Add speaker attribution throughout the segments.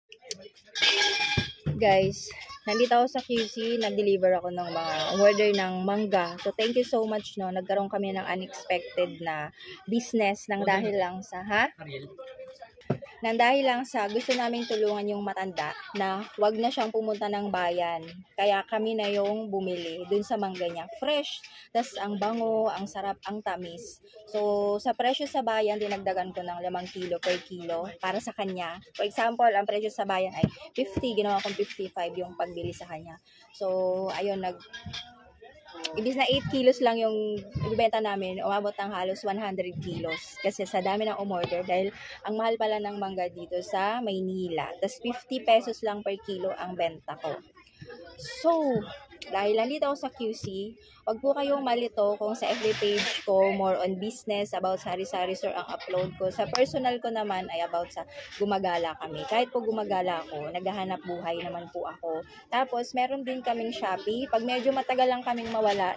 Speaker 1: Guys, nandito ako sa QC, nag-deliver ako ng mga order ng mangga. So, thank you so much, no. Nagkaroon kami ng unexpected na business nang dahil lang sa, nang dahil lang sa gusto naming tulungan yung matanda na wag na siyang pumunta ng bayan. Kaya kami na yung bumili dun sa mangga niya. Fresh, tas ang bango, ang sarap, ang tamis. So, sa presyo sa bayan, dinagdagan ko ng 5 kilo per kilo para sa kanya. For example, ang presyo sa bayan ay 50, ginawa kong 55 yung pagbili sa kanya. So, ayun, ibis na 8 kilos lang yung ibibenta namin, umabot ng halos 100 kilos. Kasi sa dami ng umorder, dahil ang mahal pala ng mangga dito sa Maynila. Tas 50 pesos lang per kilo ang benta ko. So, dahil nandito ako sa QC, wag po kayong malito kung sa FB page ko, more on business, about sari-sari store ang upload ko. Sa personal ko naman ay about sa gumagala kami. Kahit po gumagala ako, naghahanap buhay naman po ako. Tapos, meron din kaming Shopee. Pag medyo matagal lang kaming mawala,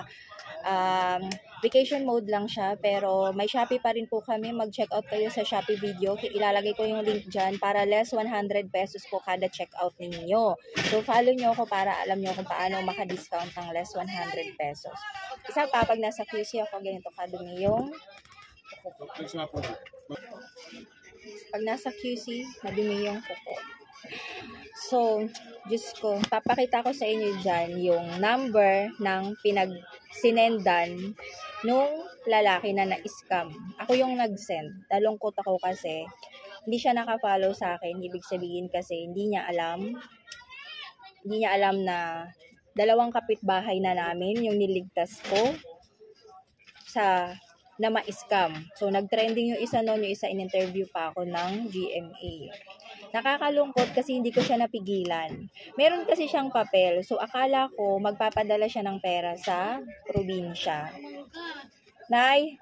Speaker 1: vacation mode lang siya, pero may Shopee pa rin po kami. Mag-check out kayo sa Shopee video. Ilalagay ko yung link dyan para less 100 pesos po kada check out ninyo. So, follow nyo ako para alam nyo kung paano maka-discount ng less 100 pesos. Isa pa, pag nasa QC ako, ganito kadumi yung pag nasa QC, madumi yung kuko. So, Diyos ko, papakita ko sa inyo dyan yung number ng pinag-sinendan nung lalaki na na-scam. Ako yung nag-send. Nalungkot ako kasi hindi siya naka-follow sa akin. Ibig sabihin kasi hindi niya alam na dalawang kapitbahay na namin yung niligtas ko na ma-scam. So, nag-trending yung isa noon, yung isa in-interview pa ako ng GMA. Nakakalungkot kasi hindi ko siya napigilan. Meron kasi siyang papel. So, akala ko magpapadala siya ng pera sa probinsya. Nay?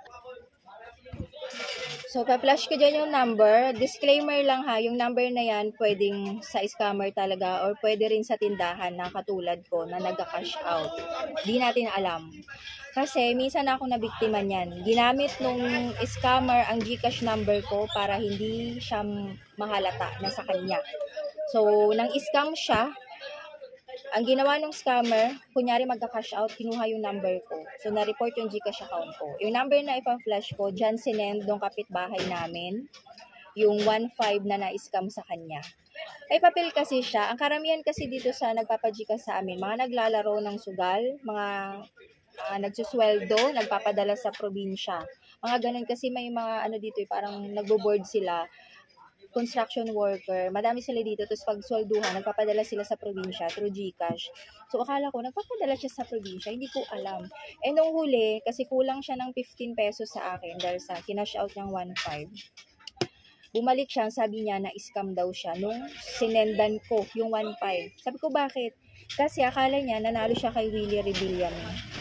Speaker 1: So, pa-flash ko dyan yung number. Disclaimer lang ha, yung number na yan pwedeng sa scammer talaga or pwede rin sa tindahan na katulad ko na nag-cash out. Di natin alam. Kasi minsan ako nabiktima niyan. Ginamit nung scammer ang GCash number ko para hindi siya mahalata na sa kanya. So, nang scam siya, ang ginawa ng scammer, kunyari magka-cash out, kinuha yung number ko. So, na-report yung GCash account ko. Yung number na ipa-flash ko, dyan sinend nung kapitbahay namin, yung 1.5 na na-scam sa kanya. Ay, papel kasi siya. Ang karamihan kasi dito sa nagpapa-GCash sa amin, mga naglalaro ng sugal, mga nagsusweldo, nagpapadala sa probinsya. Mga ganun kasi may mga dito parang nagbo-board sila, construction worker, madami sila dito, tapos pag swelduhan, nagpapadala sila sa probinsya through GCash. So, akala ko, nagpapadala siya sa probinsya, hindi ko alam. Eh, nung huli, kasi kulang siya ng 15 pesos sa akin, dahil sa kinash out niyang 1.5. Bumalik siya, sabi niya na scam daw siya nung sinendan ko yung 1.5. Sabi ko, bakit? Kasi akala niya, nanalo siya kay Willie Rebillame.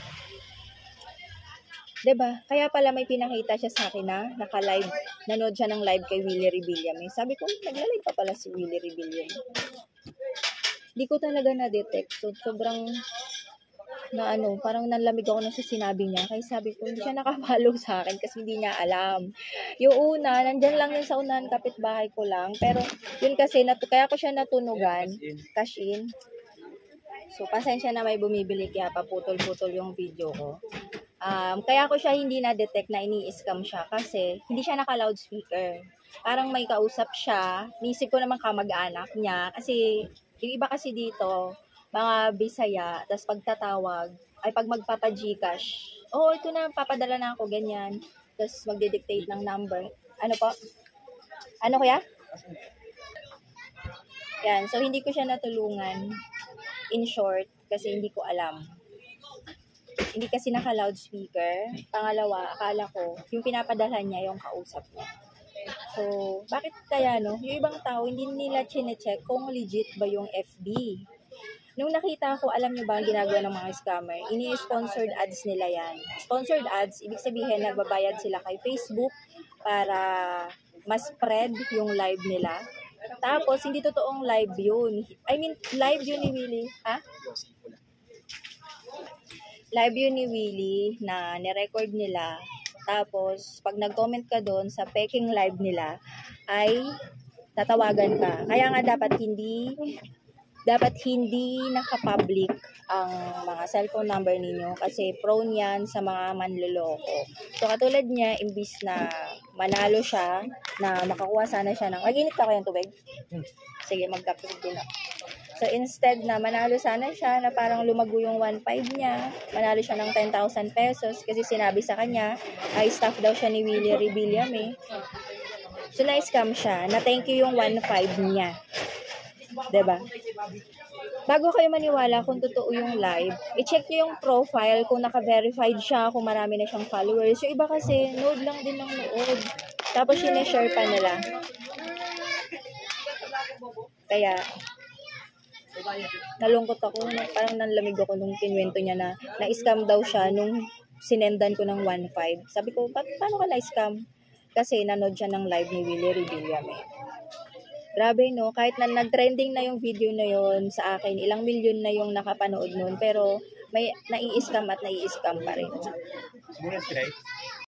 Speaker 1: Diba? Kaya pala may pinakita siya sa akin na naka-live, nanood siya ng live kay Willie Rebillame. Sabi ko, nagla-live pa pala si Willie Rebillame. Hindi ko talaga na-detect. So, sobrang parang nanlamig ako na sa sinabi niya. Kaya sabi ko, hindi siya naka-follow sa akin kasi hindi niya alam. Yung una, nandyan lang yun sa unahan, kapitbahay ko lang. Pero, yun kasi, kaya ko siya natunugan, cash in. So, pasensya na may bumibili, kaya paputol-putol yung video ko. Kaya ko siya hindi na-detect na ini-scam siya kasi hindi siya naka-loudspeaker. Parang may kausap siya. Nisip ko naman kamag-anak niya kasi yung iba kasi dito, mga Bisaya, tapos pagtatawag, ay pag magpapa-Gcash, ito na, papadala na ako, ganyan. Tapos magde-dictate ng number. Ano po? Ano kuya? Yan, so hindi ko siya natulungan. In short, kasi hindi ko alam. Hindi kasi naka-loudspeaker. Pangalawa, akala ko, yung pinapadala niya, yung kausap niya. So, bakit kaya, no? Yung ibang tao, hindi nila chine-check kung legit ba yung FB. Nung nakita ko, alam niyo ba ang ginagawa ng mga scammer? Ini-sponsored ads nila yan. Sponsored ads, ibig sabihin, nagbabayad sila kay Facebook para mas spread yung live nila. Tapos, hindi totoong live yun. I mean, live yun ni Willie. Ha? Live yun ni Willie na nirecord nila. Tapos, pag nag-comment ka doon sa peking live nila, ay tatawagan ka. Kaya nga dapat hindi naka-public ang mga cellphone number ninyo kasi prone yan sa mga manloloko. So, katulad niya, imbis na manalo siya, na makakuha sana siya ng... Mag-init ka kayang tubig? Sige, mag-kapit din ako. So, instead na manalo sana siya na parang lumago yung 1.5 niya, manalo siya ng 10,000 pesos kasi sinabi sa kanya, ay staff daw siya ni Willie Rebillame eh. So, na-scam siya, na thank you yung 1.5 niya. 'Di ba? Bago kayo maniwala kung totoo yung live, i-check niyo yung profile kung naka-verified siya, kung marami na siyang followers. Yung iba kasi, nood lang din ng nood. Tapos share pa nila. Kaya, nalungkot ako. Parang nanlamig ako nung kinwento niya na na-scam daw siya nung sinendan ko ng 1.5. Sabi ko, paano ka na-scam? Kasi nanood siya ng live ni Willie Rebillame. Grabe no, kahit na nag-trending na yung video na yon sa akin, ilang milyon na yung nakapanood nun, pero may nai-scam at nai-scam pa rin.